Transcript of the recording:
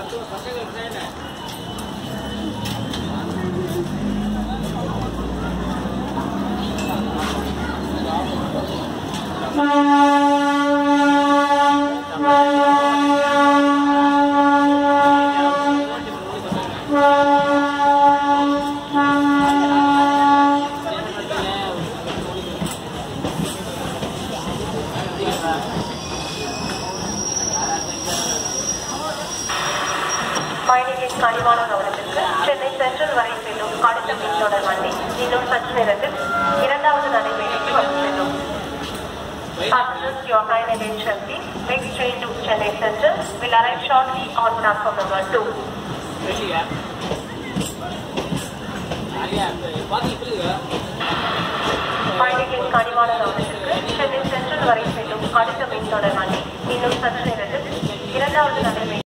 பயணிகளின் கனிவான கவனத்திற்கு சென்னை சென்ட்ரல் வரை செல்லும் அடுத்த மின்தொடர் வண்டி இன்னும் சற்று நேரத்தில் இரண்டாவது நடைமேடைக்கு வந்து செல்லும். Passengers, your kind attention please. Next train to Chennai Central will arrive shortly on platform number 2. பயணிகளின் கனிவான கவனத்திற்கு சென்னை சென்ட்ரல் வரை செல்லும் அடுத்த மின்தொடர் வண்டி இன்னும் சற்று நேரத்தில் இரண்டாவது நடைமேடை